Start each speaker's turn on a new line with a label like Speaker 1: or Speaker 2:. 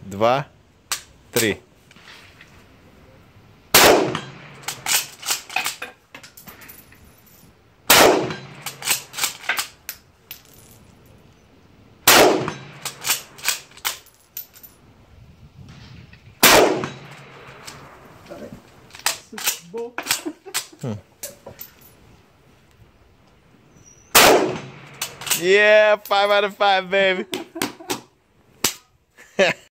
Speaker 1: 2, 3. Yeah, 5 out of 5, baby.